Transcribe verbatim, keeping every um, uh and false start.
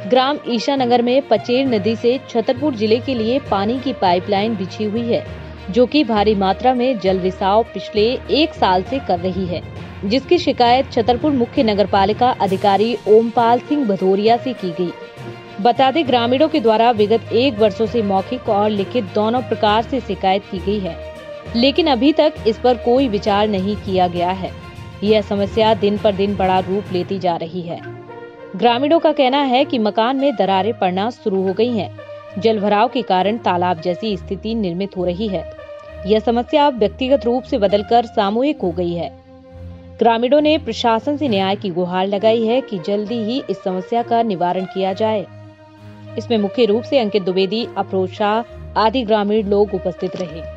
ग्राम ईशानगर में पचेर नदी से छतरपुर जिले के लिए पानी की पाइपलाइन बिछी हुई है, जो कि भारी मात्रा में जल रिसाव पिछले एक साल से कर रही है, जिसकी शिकायत छतरपुर मुख्य नगरपालिका अधिकारी ओमपाल सिंह भदौरिया से की गई। बता दें, ग्रामीणों के द्वारा विगत एक वर्षों से मौखिक और लिखित दोनों प्रकार से शिकायत की गई है, लेकिन अभी तक इस पर कोई विचार नहीं किया गया है। यह समस्या दिन पर दिन बड़ा रूप लेती जा रही है। ग्रामीणों का कहना है कि मकान में दरारें पड़ना शुरू हो गई हैं। जल भराव के कारण तालाब जैसी स्थिति निर्मित हो रही है। यह समस्या अब व्यक्तिगत रूप से बदलकर सामूहिक हो गई है। ग्रामीणों ने प्रशासन से न्याय की गुहार लगाई है कि जल्दी ही इस समस्या का निवारण किया जाए। इसमें मुख्य रूप से अंकित द्विवेदी, अफरोज शाह आदि ग्रामीण लोग उपस्थित रहे।